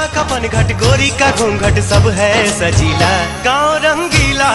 का पनघट गोरी का घूंघट सब है सजीला। गाँव रंगीला